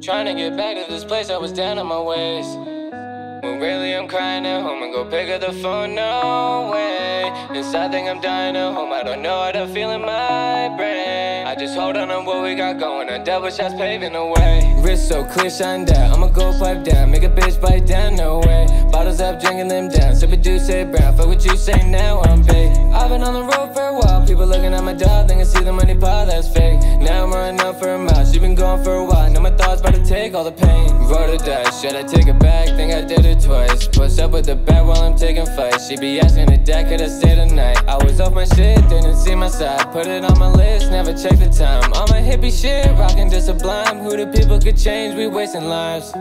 Trying to get back to this place I was down on my ways. When really I'm crying at home and go pick up the phone, no way. Inside think I'm dying at home, I don't know how to feel in my brain. I just hold on to what we got going on, double shots paving the way. Wrist so clear, shine down, I'ma go pipe down, make a bitch bite down, no way. Bottles up, drinking them down, sip it, do say brown, fuck what you say now, I'm big. I've been on the road for a while, people looking at my dog, think I see the money pile, that's fake. Now I'm running up for a mile, she been going for a while, now my thoughts about to take all the pain. Roll the dice, should I take it back, think I did it twice. Push up with the bat while I'm taking fights. She be asking the dad, could I stay tonight? I was off my shit, didn't see my side. Put it on my list, never check the time. On my hippie shit, rockin' to Sublime. Who the people could change, we wasting lives.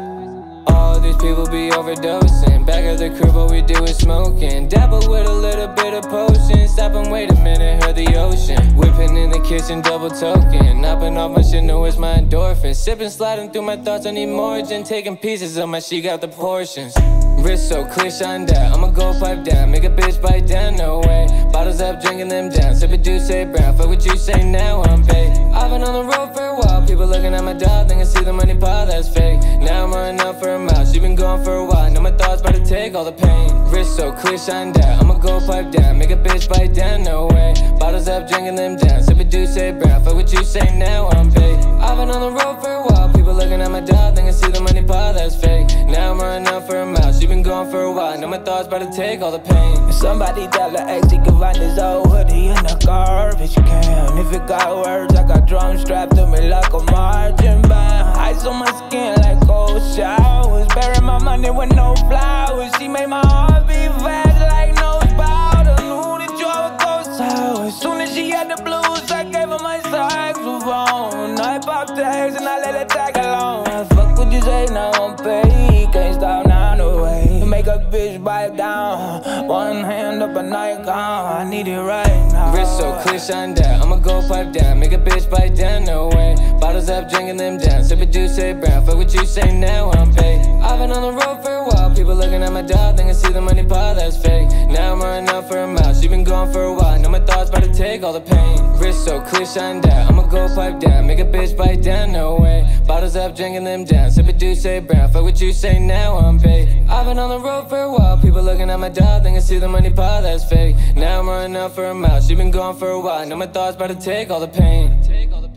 All these people be overdosing. Back of the crib, what we do is smoking. Dabble with a little bit of potion. Stop and wait a minute, heard the ocean. Whipping in the kitchen, double token. Knopping off my shit, know it's my endorphin. Sipping, sliding through my thoughts, I need more gin. Taking pieces of my she got the portions. Wrist so clear, shine down, I'ma go pipe down, make a bitch bite down, no way. Bottles up, drinking them down, sip it, do say brown, fuck what you say now, I'm big. I've been on the road for a while, people looking at my dog, think I see the money pile, that's fake. Now I'm running up for a mile, she been going for a while, now my thoughts about to take all the pain. Wrist so clear, shine down, I'ma go pipe down, make a bitch bite down, no way. Bottles up, drinking them down, sip it, do say brown, fuck what you say now, I'm big. I've been on the road for a while, people looking at my dog, think I see the money pile, that's fake. Now I'm running up for a mile, she been going for a while, now my thoughts about to take all the pain. Somebody tell the ex he can find his old hoodie in the garbage can. If it got words, I got drums strapped to me like a marching band. Ice on my skin like cold showers. Bury my money with no flowers. She made my heart beat fast like no powder. Knew the joy would go sour. As soon as she had the blues, I gave her my saxophone. I popped the eggs and I let it tag along. Fuck what you say, now I'm paid. Can't stop now, no way. Make a bitch bite down. One hand up a Nikon, I need it right now. Wrist so clear, shine down, I'ma go pipe down, make a bitch bite down, no way. Bottles up, drinking them down, sip it, do say brown, fuck what you say now, I'm big. I've been on the road for a while, people looking at my dog, think I see the money pile, that's fake. Now I'm running up for a mile, she been going for a while, now my thoughts about to take all the pain. Wrist so clear, shine down, I'ma go pipe down, make a bitch bite down, no way. Bottles up, drinking them down, sip it, do say brown, fuck what you say now, I'm big. I've been on the road for a while, people looking at my dog, think I see the money pile, that's fake. Now I'm running up for a mile, she been gone for a while, now my thoughts about to take all the pain.